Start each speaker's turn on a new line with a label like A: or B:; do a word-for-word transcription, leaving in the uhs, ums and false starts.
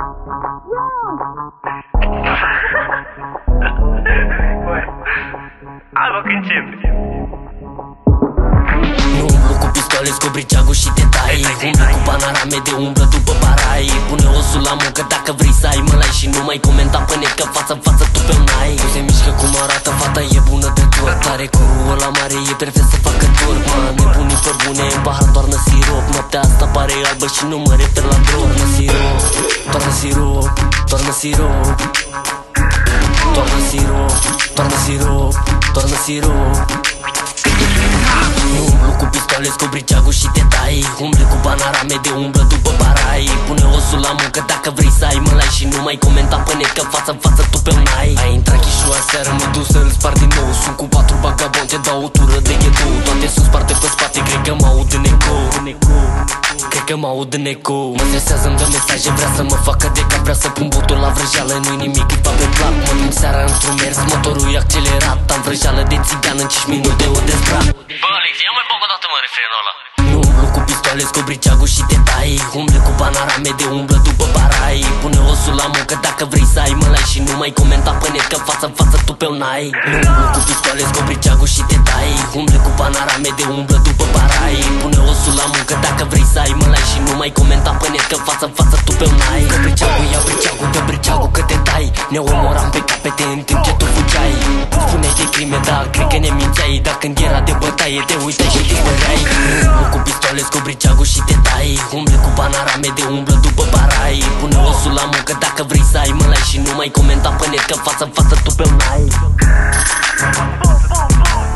A: Hai mă, că începe.
B: Nu umblu cu pistole, scop briceagul și te tai. Umblu cu panorame de umbră după parai. Pune osul la muncă dacă vrei să ai, mă lai. Și nu mai comenta pe net că față-n față tu pe nai. Nu se mișcă cum arată, fata e bună de tot. Are curul ăla mare, e perfect să facă torp. Mă, nebunii pe bune, în pahar toarnă sirop. Noaptea asta pare albă și nu mă refer la drog. Toarnă sirop, toarnă sirop, toarnă sirop. Toarnă sirop, toarnă sirop, toarnă sirop. Nu umblu cu pistole, scop briceagul și te tai. Umbli cu panorame de umbră după parai. Pune osul la muncă dacă vrei să ai, mă lai. Și nu mai comenta pe net că față-n față tu pe nai. Ai intrat chișua seară, mă duc să-l spar din nou. Sunt cu patru vagabon, te dau o tură de ghetou. Toate sunt sparte pe spate, cred că m-aud în eco. Cred că m-aud în eco. Mă stresează, îmi dă mesaje, vrea să mă facă de cap. Vrea să pun botul la vrăjeală, nu-i nimic, îi fac pe plac. Mă duc seara într-un mers, motorul e accelerat. Am vrăjeală de țigan, în cinci minute o dezbrat.
A: Bă, Alex, ia mai bag o dată, mă, refrenul ăla.
B: Nu umblu cu pistole, scop briceagul și te tai. Umbli cu panorame de umbră după parai. Pune osul la muncă dacă vrei să ai, mă lai. Și nu mai comenta pe net că față-n față tu pe nai. Nu umblu cu pistole, scop briceagul și te tai. Umbli cu panorame de umbră după parai. Pune osul la muncă dacă vrei să ai, mă lai. Și nu mai comenta pe net că față-n față tu pe nai. Că briceagul, ia briceagul, dă briceagul că te tai. Ne omoram pe capete în timp ce tu fugeai. Spuneai de crime, dar cred că ne mințeai. Dar când era de bătaie te uitai și dispăreai. Nu cu pistole, scop briceagul și te tai. Umbli cu panorame de umbră după parai. Pune osul la muncă dacă vrei să ai, mă lai. Și nu mai comenta pe net că față-n față tu pe nai.